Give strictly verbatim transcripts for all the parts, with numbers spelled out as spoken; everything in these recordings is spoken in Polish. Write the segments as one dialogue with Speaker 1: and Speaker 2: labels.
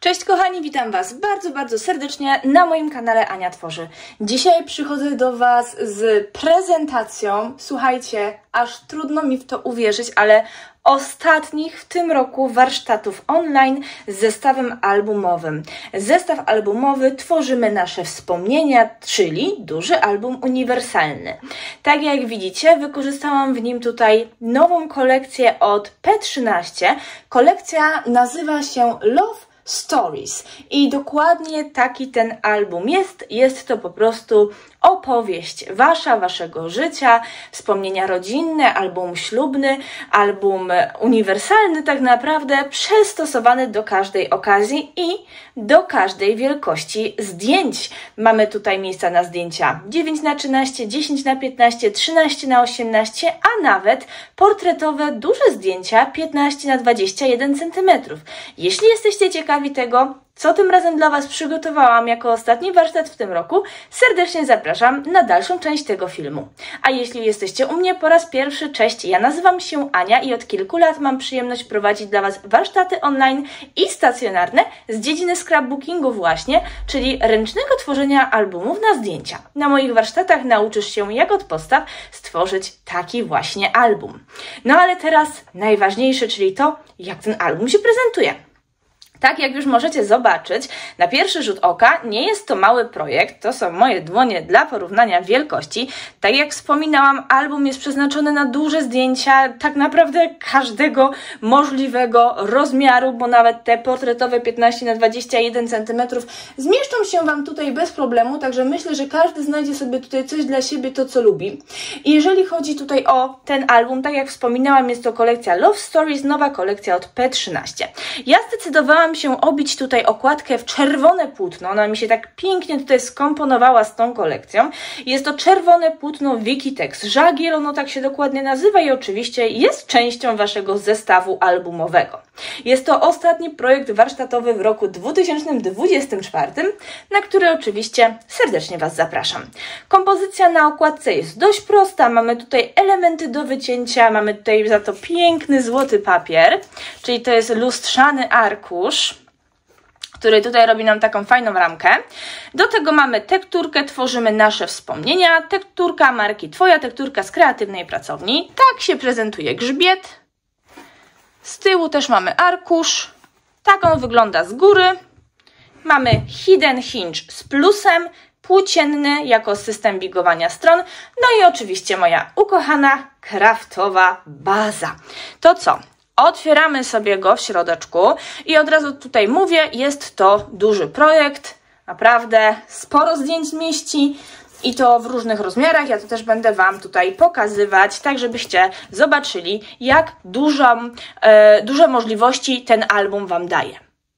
Speaker 1: Cześć kochani, witam Was bardzo, bardzo serdecznie na moim kanale Ania Tworzy. Dzisiaj przychodzę do Was z prezentacją, słuchajcie, aż trudno mi w to uwierzyć, ale ostatnich w tym roku warsztatów online z zestawem albumowym. Zestaw albumowy Tworzymy nasze wspomnienia, czyli duży album uniwersalny. Tak jak widzicie, wykorzystałam w nim tutaj nową kolekcję od P trzynaście. Kolekcja nazywa się Love Stories i dokładnie taki ten album jest. Jest to po prostu opowieść wasza, waszego życia, wspomnienia rodzinne, album ślubny, album uniwersalny tak naprawdę, przystosowany do każdej okazji i do każdej wielkości zdjęć. Mamy tutaj miejsca na zdjęcia dziewięć na trzynaście, dziesięć na piętnaście, trzynaście na osiemnaście, a nawet portretowe duże zdjęcia piętnaście na dwadzieścia jeden centymetrów. Jeśli jesteście ciekawi tego, co tym razem dla Was przygotowałam jako ostatni warsztat w tym roku, serdecznie zapraszam na dalszą część tego filmu. A jeśli jesteście u mnie po raz pierwszy, cześć, ja nazywam się Ania i od kilku lat mam przyjemność prowadzić dla Was warsztaty online i stacjonarne z dziedziny scrapbookingu właśnie, czyli ręcznego tworzenia albumów na zdjęcia. Na moich warsztatach nauczysz się, jak od podstaw stworzyć taki właśnie album. No ale teraz najważniejsze, czyli to, jak ten album się prezentuje. Tak jak już możecie zobaczyć, na pierwszy rzut oka nie jest to mały projekt, to są moje dłonie dla porównania wielkości. Tak jak wspominałam, album jest przeznaczony na duże zdjęcia, tak naprawdę każdego możliwego rozmiaru, bo nawet te portretowe piętnaście na dwadzieścia jeden centymetrów zmieszczą się Wam tutaj bez problemu, także myślę, że każdy znajdzie sobie tutaj coś dla siebie, to co lubi. I jeżeli chodzi tutaj o ten album, tak jak wspominałam, jest to kolekcja Love Stories, nowa kolekcja od P trzynaście. Ja zdecydowałam się obić tutaj okładkę w czerwone płótno. Ona mi się tak pięknie tutaj skomponowała z tą kolekcją. Jest to czerwone płótno Wikitex Żagiel, ono tak się dokładnie nazywa i oczywiście jest częścią Waszego zestawu albumowego. Jest to ostatni projekt warsztatowy w roku dwa tysiące dwudziestym czwartym, na który oczywiście serdecznie Was zapraszam. Kompozycja na okładce jest dość prosta. Mamy tutaj elementy do wycięcia, mamy tutaj za to piękny złoty papier, czyli to jest lustrzany arkusz, który tutaj robi nam taką fajną ramkę. Do tego mamy tekturkę Tworzymy nasze wspomnienia, tekturka marki Twoja tekturka z kreatywnej pracowni. Tak się prezentuje grzbiet. Z tyłu też mamy arkusz. Tak on wygląda z góry. Mamy hidden hinge z plusem, płócienny jako system bigowania stron. No i oczywiście moja ukochana kraftowa baza. To co? Otwieramy sobie go w środeczku i od razu tutaj mówię, jest to duży projekt, naprawdę sporo zdjęć zmieści i to w różnych rozmiarach. Ja to też będę Wam tutaj pokazywać, tak żebyście zobaczyli, jak dużą, e, duże możliwości ten album Wam daje.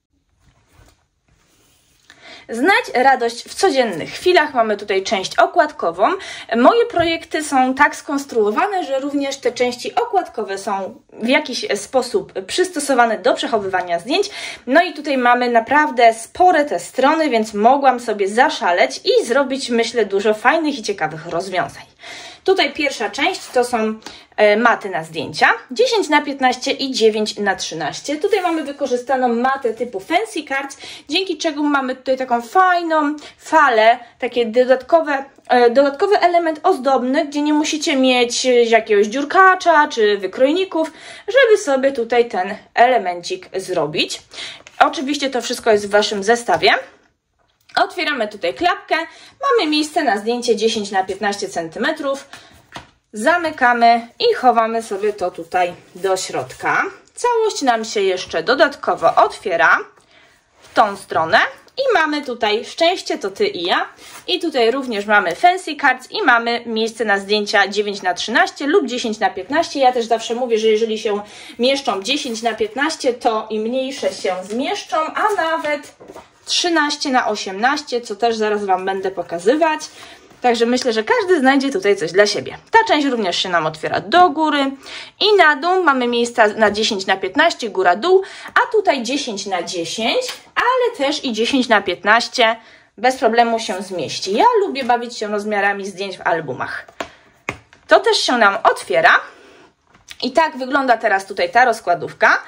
Speaker 1: Znać radość w codziennych chwilach. Mamy tutaj część okładkową. Moje projekty są tak skonstruowane, że również te części okładkowe są w jakiś sposób przystosowane do przechowywania zdjęć. No i tutaj mamy naprawdę spore te strony, więc mogłam sobie zaszaleć i zrobić, myślę, dużo fajnych i ciekawych rozwiązań. Tutaj pierwsza część to są maty na zdjęcia, dziesięć na piętnaście i dziewięć na trzynaście. Tutaj mamy wykorzystaną matę typu Fancy Cards, dzięki czemu mamy tutaj taką fajną falę, takie dodatkowe, dodatkowy element ozdobny, gdzie nie musicie mieć jakiegoś dziurkacza czy wykrojników, żeby sobie tutaj ten elemencik zrobić. Oczywiście to wszystko jest w Waszym zestawie. Otwieramy tutaj klapkę, mamy miejsce na zdjęcie dziesięć na piętnaście centymetrów, zamykamy i chowamy sobie to tutaj do środka. Całość nam się jeszcze dodatkowo otwiera w tą stronę i mamy tutaj Szczęście to Ty i ja i tutaj również mamy Fancy Cards i mamy miejsce na zdjęcia dziewięć na trzynaście lub dziesięć na piętnaście. Ja też zawsze mówię, że jeżeli się mieszczą dziesięć na piętnaście, to i mniejsze się zmieszczą, a nawet trzynaście na osiemnaście, co też zaraz Wam będę pokazywać. Także myślę, że każdy znajdzie tutaj coś dla siebie. Ta część również się nam otwiera do góry i na dół mamy miejsca na dziesięć na piętnaście, góra, dół, a tutaj dziesięć na dziesięć, ale też i dziesięć na piętnaście bez problemu się zmieści. Ja lubię bawić się rozmiarami zdjęć w albumach. To też się nam otwiera i tak wygląda teraz tutaj ta rozkładówka.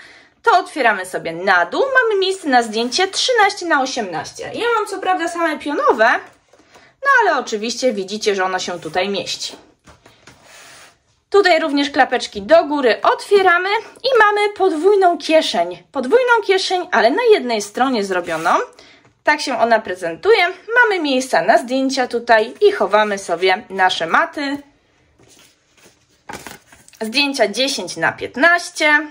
Speaker 1: to otwieramy sobie na dół. Mamy miejsce na zdjęcie trzynaście na osiemnaście. Ja mam co prawda same pionowe, no ale oczywiście widzicie, że ono się tutaj mieści. Tutaj również klapeczki do góry otwieramy i mamy podwójną kieszeń. Podwójną kieszeń, ale na jednej stronie zrobioną. Tak się ona prezentuje. Mamy miejsca na zdjęcia tutaj i chowamy sobie nasze maty. Zdjęcia dziesięć na piętnaście.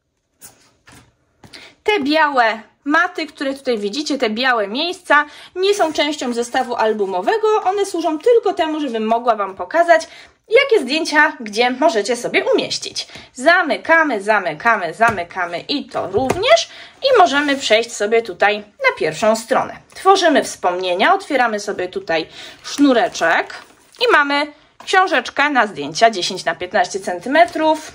Speaker 1: Te białe maty, które tutaj widzicie, te białe miejsca, nie są częścią zestawu albumowego. One służą tylko temu, żebym mogła Wam pokazać, jakie zdjęcia gdzie możecie sobie umieścić. Zamykamy, zamykamy, zamykamy i to również. I możemy przejść sobie tutaj na pierwszą stronę. Tworzymy wspomnienia, otwieramy sobie tutaj sznureczek i mamy książeczkę na zdjęcia dziesięć na piętnaście centymetrów.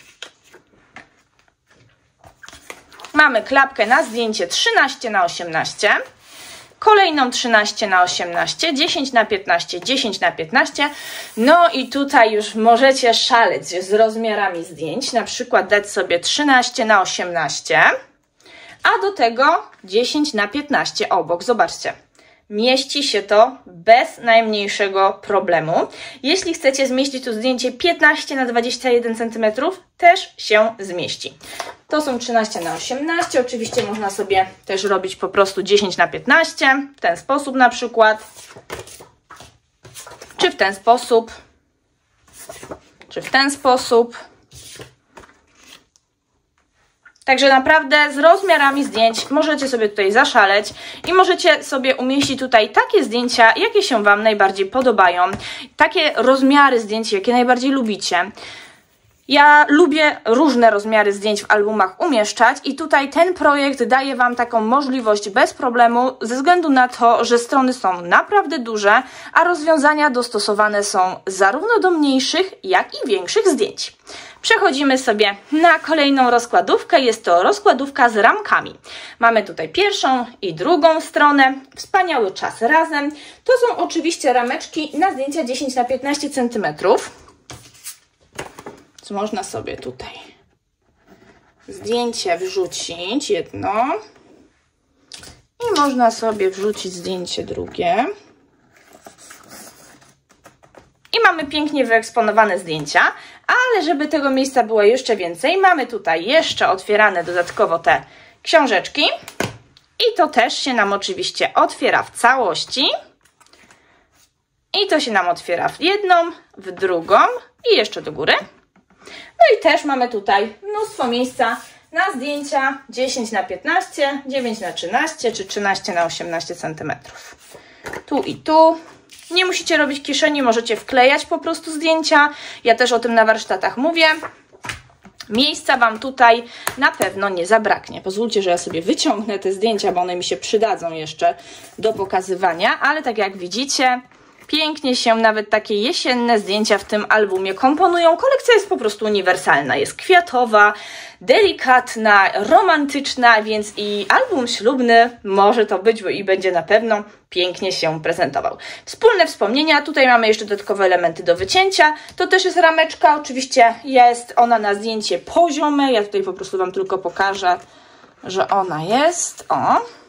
Speaker 1: Mamy klapkę na zdjęcie trzynaście na osiemnaście. Kolejną trzynaście na osiemnaście, dziesięć na piętnaście, dziesięć na piętnaście. No i tutaj już możecie szaleć z rozmiarami zdjęć. Na przykład dać sobie trzynaście na osiemnaście, a do tego dziesięć na piętnaście obok. Zobaczcie. Mieści się to bez najmniejszego problemu. Jeśli chcecie zmieścić tu zdjęcie piętnaście na dwadzieścia jeden centymetrów, też się zmieści. To są trzynaście na osiemnaście. Oczywiście można sobie też robić po prostu dziesięć na piętnaście. W ten sposób na przykład. Czy w ten sposób. Czy w ten sposób. Także naprawdę z rozmiarami zdjęć możecie sobie tutaj zaszaleć i możecie sobie umieścić tutaj takie zdjęcia, jakie się Wam najbardziej podobają. Takie rozmiary zdjęć, jakie najbardziej lubicie. Ja lubię różne rozmiary zdjęć w albumach umieszczać i tutaj ten projekt daje Wam taką możliwość bez problemu ze względu na to, że strony są naprawdę duże, a rozwiązania dostosowane są zarówno do mniejszych, jak i większych zdjęć. Przechodzimy sobie na kolejną rozkładówkę. Jest to rozkładówka z ramkami. Mamy tutaj pierwszą i drugą stronę. Wspaniały czas razem. To są oczywiście rameczki na zdjęcia dziesięć na piętnaście centymetrów. Co można sobie tutaj zdjęcie wrzucić jedno i można sobie wrzucić zdjęcie drugie. I mamy pięknie wyeksponowane zdjęcia, ale żeby tego miejsca było jeszcze więcej, mamy tutaj jeszcze otwierane dodatkowo te książeczki i to też się nam oczywiście otwiera w całości. I to się nam otwiera w jedną, w drugą i jeszcze do góry. No i też mamy tutaj mnóstwo miejsca na zdjęcia dziesięć na piętnaście, dziewięć na trzynaście czy trzynaście na osiemnaście centymetrów. Tu i tu. Nie musicie robić kieszeni, możecie wklejać po prostu zdjęcia. Ja też o tym na warsztatach mówię. Miejsca Wam tutaj na pewno nie zabraknie. Pozwólcie, że ja sobie wyciągnę te zdjęcia, bo one mi się przydadzą jeszcze do pokazywania, ale tak jak widzicie, pięknie się nawet takie jesienne zdjęcia w tym albumie komponują. Kolekcja jest po prostu uniwersalna. Jest kwiatowa, delikatna, romantyczna, więc i album ślubny może to być i będzie na pewno pięknie się prezentował. Wspólne wspomnienia. Tutaj mamy jeszcze dodatkowe elementy do wycięcia. To też jest rameczka. Oczywiście jest ona na zdjęcie poziome. Ja tutaj po prostu Wam tylko pokażę, że ona jest. O!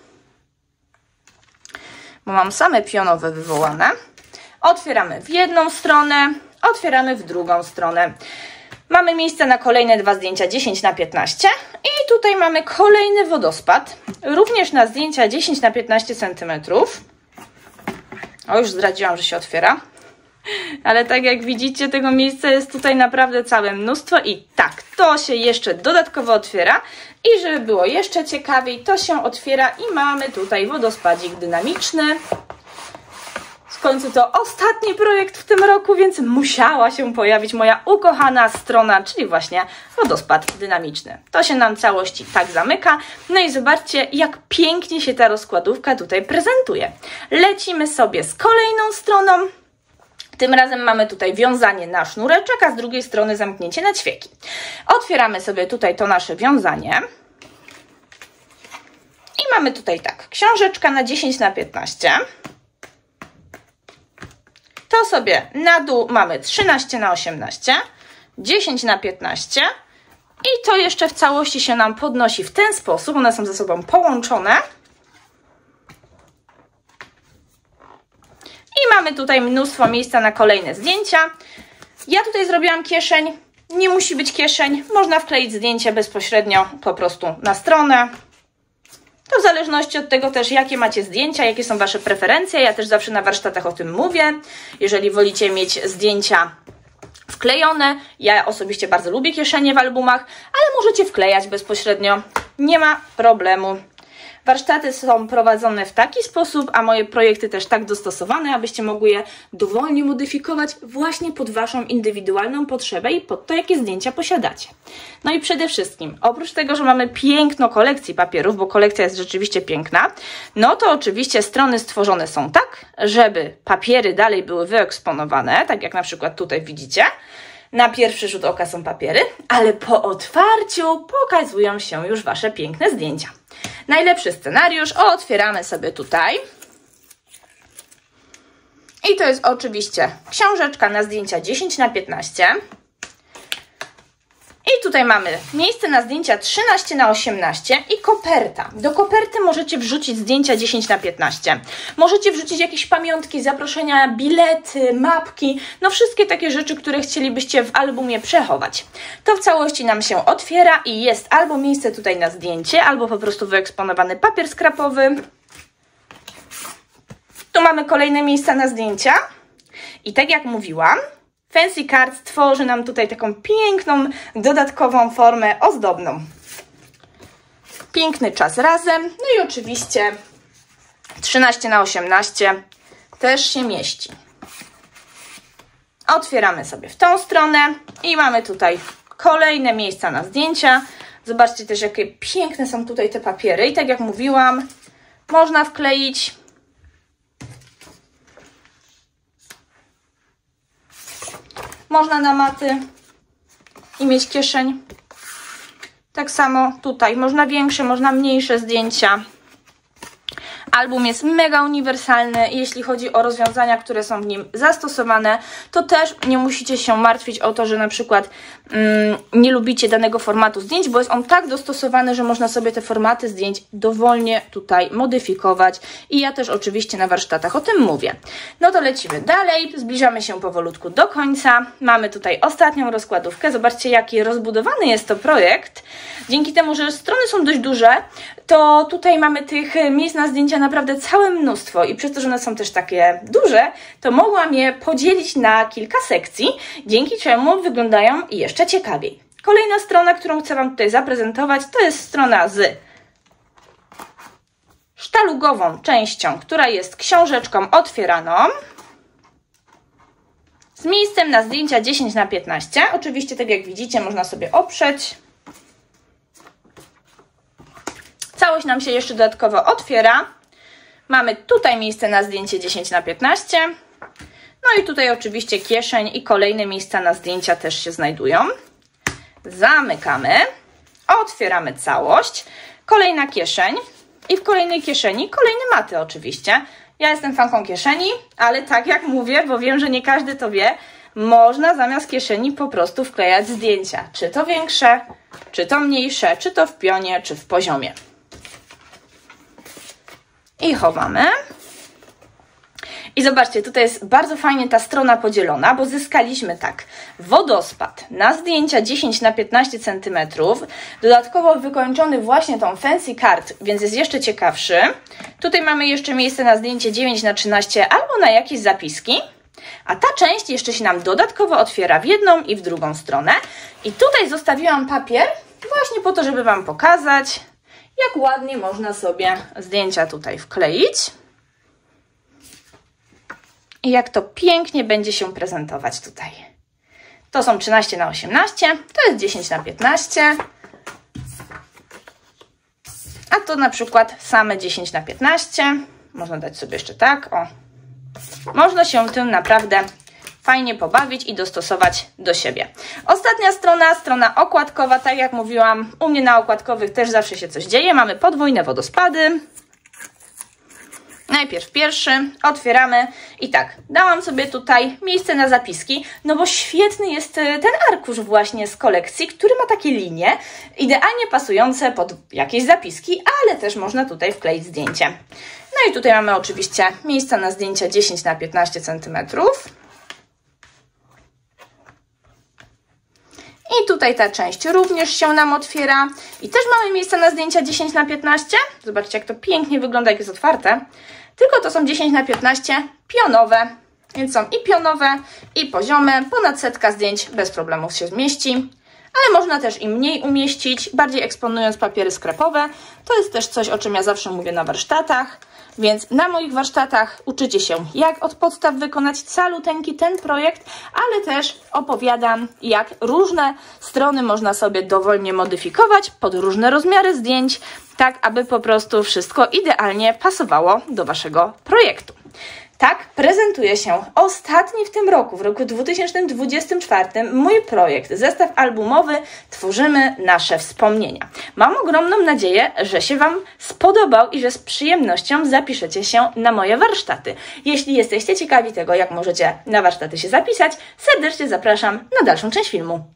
Speaker 1: Bo mam same pionowe wywołane. Otwieramy w jedną stronę, otwieramy w drugą stronę. Mamy miejsce na kolejne dwa zdjęcia dziesięć na piętnaście i tutaj mamy kolejny wodospad, również na zdjęcia dziesięć na piętnaście centymetrów. O, już zdradziłam, że się otwiera. Ale tak jak widzicie, tego miejsca jest tutaj naprawdę całe mnóstwo i tak, to się jeszcze dodatkowo otwiera i żeby było jeszcze ciekawiej, to się otwiera i mamy tutaj wodospadzik dynamiczny. W końcu to ostatni projekt w tym roku, więc musiała się pojawić moja ukochana strona, czyli właśnie wodospad dynamiczny. To się nam całości tak zamyka. No i zobaczcie, jak pięknie się ta rozkładówka tutaj prezentuje. Lecimy sobie z kolejną stroną. Tym razem mamy tutaj wiązanie na sznureczek, a z drugiej strony zamknięcie na ćwieki. Otwieramy sobie tutaj to nasze wiązanie. I mamy tutaj tak, książeczka na dziesięć na piętnaście. To sobie na dół mamy trzynaście na osiemnaście, dziesięć na piętnaście I to jeszcze w całości się nam podnosi w ten sposób. One są ze sobą połączone. I mamy tutaj mnóstwo miejsca na kolejne zdjęcia. Ja tutaj zrobiłam kieszeń. Nie musi być kieszeń. Można wkleić zdjęcie bezpośrednio po prostu na stronę. To w zależności od tego też, jakie macie zdjęcia, jakie są Wasze preferencje. Ja też zawsze na warsztatach o tym mówię. Jeżeli wolicie mieć zdjęcia wklejone, ja osobiście bardzo lubię kieszenie w albumach, ale możecie wklejać bezpośrednio. Nie ma problemu. Warsztaty są prowadzone w taki sposób, a moje projekty też tak dostosowane, abyście mogły je dowolnie modyfikować właśnie pod Waszą indywidualną potrzebę i pod to, jakie zdjęcia posiadacie. No i przede wszystkim, oprócz tego, że mamy piękno kolekcji papierów, bo kolekcja jest rzeczywiście piękna, no to oczywiście strony stworzone są tak, żeby papiery dalej były wyeksponowane, tak jak na przykład tutaj widzicie. Na pierwszy rzut oka są papiery, ale po otwarciu pokazują się już Wasze piękne zdjęcia. Najlepszy scenariusz otwieramy sobie tutaj. I to jest oczywiście książeczka na zdjęcia dziesięć na piętnaście. I tutaj mamy miejsce na zdjęcia trzynaście na osiemnaście i koperta. Do koperty możecie wrzucić zdjęcia dziesięć na piętnaście. Możecie wrzucić jakieś pamiątki, zaproszenia, bilety, mapki, no wszystkie takie rzeczy, które chcielibyście w albumie przechować. To w całości nam się otwiera i jest albo miejsce tutaj na zdjęcie, albo po prostu wyeksponowany papier skrapowy. Tu mamy kolejne miejsca na zdjęcia i tak jak mówiłam, Fancy Card tworzy nam tutaj taką piękną, dodatkową formę ozdobną. Piękny czas razem. No i oczywiście trzynaście na osiemnaście też się mieści. Otwieramy sobie w tą stronę i mamy tutaj kolejne miejsca na zdjęcia. Zobaczcie też, jakie piękne są tutaj te papiery. I tak jak mówiłam, można wkleić Można na maty i mieć kieszeń. Tak samo tutaj. Można większe, można mniejsze zdjęcia. Album jest mega uniwersalny. Jeśli chodzi o rozwiązania, które są w nim zastosowane, to też nie musicie się martwić o to, że na przykład mm, nie lubicie danego formatu zdjęć, bo jest on tak dostosowany, że można sobie te formaty zdjęć dowolnie tutaj modyfikować. I ja też oczywiście na warsztatach o tym mówię. No to lecimy dalej. Zbliżamy się powolutku do końca. Mamy tutaj ostatnią rozkładówkę. Zobaczcie, jaki rozbudowany jest to projekt. Dzięki temu, że strony są dość duże, to tutaj mamy tych miejsc na zdjęcia naprawdę całe mnóstwo i przez to, że one są też takie duże, to mogłam je podzielić na kilka sekcji, dzięki czemu wyglądają jeszcze ciekawiej. Kolejna strona, którą chcę Wam tutaj zaprezentować, to jest strona z sztalugową częścią, która jest książeczką otwieraną, z miejscem na zdjęcia dziesięć na piętnaście. Oczywiście, tak jak widzicie, można sobie oprzeć. Całość nam się jeszcze dodatkowo otwiera. Mamy tutaj miejsce na zdjęcie dziesięć na piętnaście. No i tutaj oczywiście kieszeń i kolejne miejsca na zdjęcia też się znajdują. Zamykamy. Otwieramy całość. Kolejna kieszeń. I w kolejnej kieszeni kolejne maty oczywiście. Ja jestem fanką kieszeni, ale tak jak mówię, bo wiem, że nie każdy to wie, można zamiast kieszeni po prostu wklejać zdjęcia. Czy to większe, czy to mniejsze, czy to w pionie, czy w poziomie. I chowamy. I zobaczcie, tutaj jest bardzo fajnie ta strona podzielona, bo zyskaliśmy tak wodospad na zdjęcia dziesięć na piętnaście centymetrów, dodatkowo wykończony właśnie tą Fancy Card, więc jest jeszcze ciekawszy. Tutaj mamy jeszcze miejsce na zdjęcie dziewięć na trzynaście albo na jakieś zapiski, a ta część jeszcze się nam dodatkowo otwiera w jedną i w drugą stronę. I tutaj zostawiłam papier właśnie po to, żeby Wam pokazać, jak ładnie można sobie zdjęcia tutaj wkleić. I jak to pięknie będzie się prezentować tutaj. To są trzynaście na osiemnaście, to jest dziesięć na piętnaście, a to na przykład same dziesięć na piętnaście. Można dać sobie jeszcze tak, o. Można się tym naprawdę fajnie pobawić i dostosować do siebie. Ostatnia strona, strona okładkowa, tak jak mówiłam, u mnie na okładkowych też zawsze się coś dzieje. Mamy podwójne wodospady. Najpierw pierwszy, otwieramy i tak, dałam sobie tutaj miejsce na zapiski, no bo świetny jest ten arkusz właśnie z kolekcji, który ma takie linie, idealnie pasujące pod jakieś zapiski, ale też można tutaj wkleić zdjęcie. No i tutaj mamy oczywiście miejsca na zdjęcia dziesięć na piętnaście centymetrów. I tutaj ta część również się nam otwiera. I też mamy miejsce na zdjęcia dziesięć na piętnaście. Zobaczcie, jak to pięknie wygląda, jak jest otwarte. Tylko to są dziesięć na piętnaście pionowe. Więc są i pionowe, i poziome. Ponad setka zdjęć bez problemów się zmieści. Ale można też i mniej umieścić, bardziej eksponując papiery sklepowe. To jest też coś, o czym ja zawsze mówię na warsztatach. Więc na moich warsztatach uczycie się, jak od podstaw wykonać caluteńki ten projekt, ale też opowiadam, jak różne strony można sobie dowolnie modyfikować pod różne rozmiary zdjęć, tak aby po prostu wszystko idealnie pasowało do Waszego projektu. Tak prezentuje się ostatni w tym roku, w roku dwa tysiące dwudziestym czwartym, mój projekt, zestaw albumowy Tworzymy nasze wspomnienia. Mam ogromną nadzieję, że się Wam spodobał i że z przyjemnością zapiszecie się na moje warsztaty. Jeśli jesteście ciekawi tego, jak możecie na warsztaty się zapisać, serdecznie zapraszam na dalszą część filmu.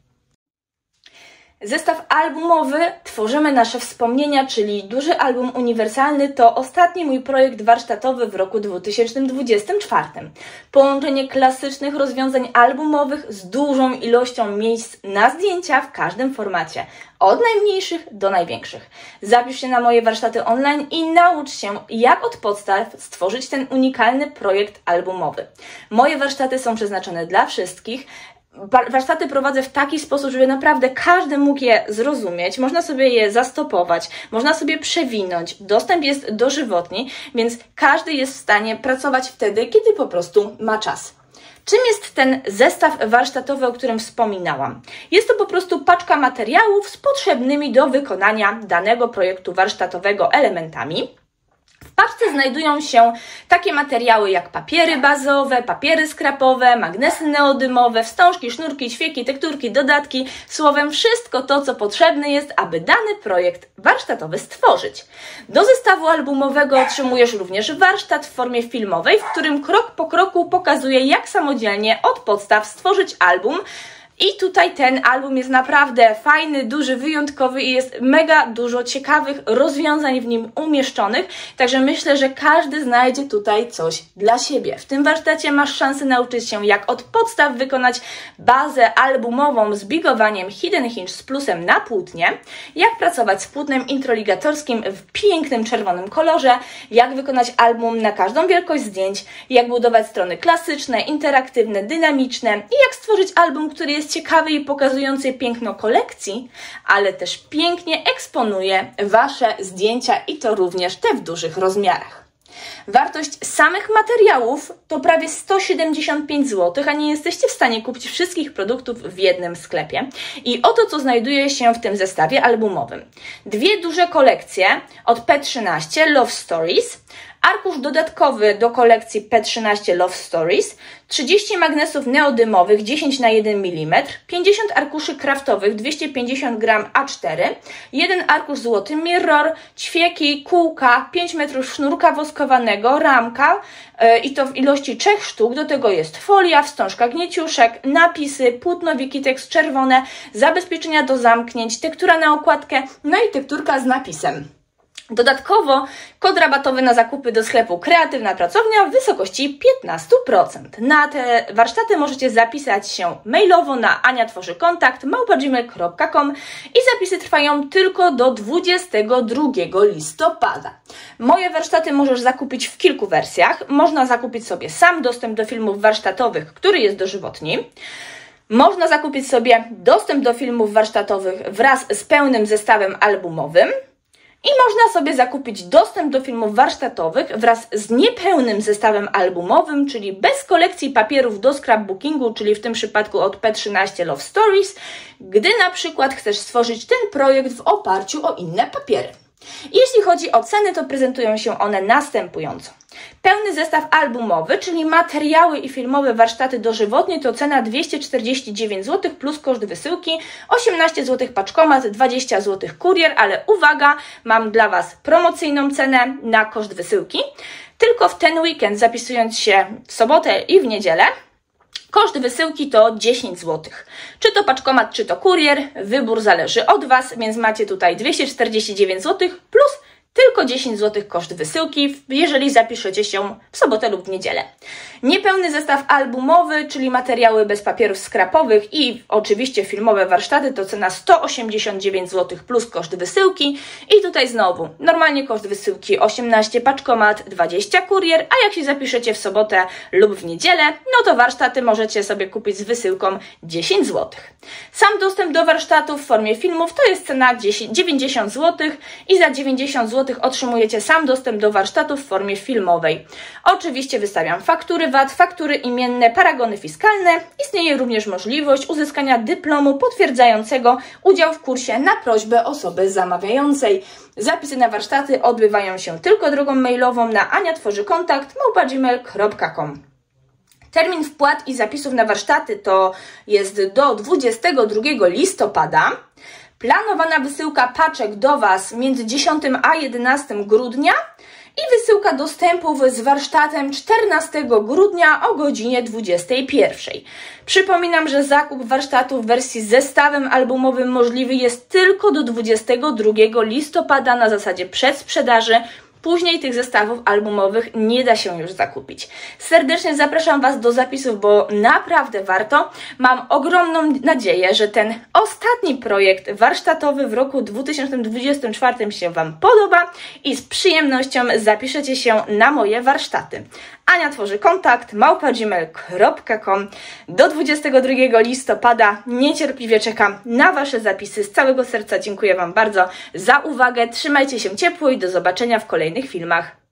Speaker 1: Zestaw albumowy Tworzymy nasze wspomnienia, czyli duży album uniwersalny, to ostatni mój projekt warsztatowy w roku dwa tysiące dwudziestym czwartym. Połączenie klasycznych rozwiązań albumowych z dużą ilością miejsc na zdjęcia w każdym formacie, od najmniejszych do największych. Zapisz się na moje warsztaty online i naucz się, jak od podstaw stworzyć ten unikalny projekt albumowy. Moje warsztaty są przeznaczone dla wszystkich. Warsztaty prowadzę w taki sposób, żeby naprawdę każdy mógł je zrozumieć, można sobie je zastopować, można sobie przewinąć, dostęp jest dożywotni, więc każdy jest w stanie pracować wtedy, kiedy po prostu ma czas. Czym jest ten zestaw warsztatowy, o którym wspominałam? Jest to po prostu paczka materiałów z potrzebnymi do wykonania danego projektu warsztatowego elementami. W paczce znajdują się takie materiały jak papiery bazowe, papiery skrapowe, magnesy neodymowe, wstążki, sznurki, ćwieki, tekturki, dodatki, słowem wszystko to, co potrzebne jest, aby dany projekt warsztatowy stworzyć. Do zestawu albumowego otrzymujesz również warsztat w formie filmowej, w którym krok po kroku pokazuję, jak samodzielnie od podstaw stworzyć album. I tutaj ten album jest naprawdę fajny, duży, wyjątkowy i jest mega dużo ciekawych rozwiązań w nim umieszczonych, także myślę, że każdy znajdzie tutaj coś dla siebie. W tym warsztacie masz szansę nauczyć się, jak od podstaw wykonać bazę albumową z bigowaniem Hidden Hinge z plusem na płótnie, jak pracować z płótnem introligatorskim w pięknym czerwonym kolorze, jak wykonać album na każdą wielkość zdjęć, jak budować strony klasyczne, interaktywne, dynamiczne i jak stworzyć album, który jest ciekawy i pokazujący piękno kolekcji, ale też pięknie eksponuje Wasze zdjęcia i to również te w dużych rozmiarach. Wartość samych materiałów to prawie sto siedemdziesiąt pięć złotych, a nie jesteście w stanie kupić wszystkich produktów w jednym sklepie. I oto co znajduje się w tym zestawie albumowym. Dwie duże kolekcje od P trzynaście Love Stories, arkusz dodatkowy do kolekcji P trzynaście Love Stories, trzydzieści magnesów neodymowych dziesięć na jeden milimetr, pięćdziesiąt arkuszy kraftowych dwieście pięćdziesiąt gramów A cztery, jeden arkusz złoty mirror, ćwieki, kółka, pięć metrów sznurka woskowanego, ramka yy, i to w ilości trzech sztuk. Do tego jest folia, wstążka gnieciuszek, napisy, płótno Wikitex czerwone, zabezpieczenia do zamknięć, tektura na okładkę, no i tekturka z napisem. Dodatkowo kod rabatowy na zakupy do sklepu Kreatywna Pracownia w wysokości piętnaście procent. Na te warsztaty możecie zapisać się mailowo na aniatworzykontakt małpa gmail kropka com i zapisy trwają tylko do dwudziestego drugiego listopada. Moje warsztaty możesz zakupić w kilku wersjach. Można zakupić sobie sam dostęp do filmów warsztatowych, który jest dożywotni. Można zakupić sobie dostęp do filmów warsztatowych wraz z pełnym zestawem albumowym. I można sobie zakupić dostęp do filmów warsztatowych wraz z niepełnym zestawem albumowym, czyli bez kolekcji papierów do scrapbookingu, czyli w tym przypadku od P trzynaście Love Stories, gdy na przykład chcesz stworzyć ten projekt w oparciu o inne papiery. Jeśli chodzi o ceny, to prezentują się one następująco. Pełny zestaw albumowy, czyli materiały i filmowe warsztaty dożywotnie, to cena dwieście czterdzieści dziewięć złotych plus koszt wysyłki, osiemnaście złotych paczkomat, dwadzieścia złotych kurier, ale uwaga, mam dla Was promocyjną cenę na koszt wysyłki. Tylko w ten weekend, zapisując się w sobotę i w niedzielę, koszt wysyłki to dziesięć złotych. Czy to paczkomat, czy to kurier, wybór zależy od Was, więc macie tutaj dwieście czterdzieści dziewięć złotych plus tylko dziesięć złotych koszt wysyłki, jeżeli zapiszecie się w sobotę lub w niedzielę. Niepełny zestaw albumowy, czyli materiały bez papierów skrapowych i oczywiście filmowe warsztaty, to cena sto osiemdziesiąt dziewięć złotych plus koszt wysyłki. I tutaj znowu, normalnie koszt wysyłki osiemnaście, paczkomat dwadzieścia, kurier, a jak się zapiszecie w sobotę lub w niedzielę, no to warsztaty możecie sobie kupić z wysyłką dziesięć złotych. Sam dostęp do warsztatu w formie filmów to jest cena dziewięćdziesiąt złotych i za dziewięćdziesiąt złotych otrzymujecie sam dostęp do warsztatu w formie filmowej. Oczywiście wystawiam faktury V A T, faktury imienne, paragony fiskalne. Istnieje również możliwość uzyskania dyplomu potwierdzającego udział w kursie na prośbę osoby zamawiającej. Zapisy na warsztaty odbywają się tylko drogą mailową na aniatworzykontakt małpa gmail kropka com. Termin wpłat i zapisów na warsztaty to jest do dwudziestego drugiego listopada. Planowana wysyłka paczek do Was między dziesiątym a jedenastym grudnia i wysyłka dostępów z warsztatem czternastego grudnia o godzinie dwudziestej pierwszej. Przypominam, że zakup warsztatu w wersji z zestawem albumowym możliwy jest tylko do dwudziestego drugiego listopada na zasadzie przedsprzedaży. Później tych zestawów albumowych nie da się już zakupić. Serdecznie zapraszam Was do zapisów, bo naprawdę warto. Mam ogromną nadzieję, że ten ostatni projekt warsztatowy w roku dwa tysiące dwudziestym czwartym się Wam podoba i z przyjemnością zapiszecie się na moje warsztaty. Ania tworzy kontakt małpa gmail kropka com. Do dwudziestego drugiego listopada niecierpliwie czekam na Wasze zapisy. Z całego serca dziękuję Wam bardzo za uwagę. Trzymajcie się ciepło i do zobaczenia w kolejnych filmach.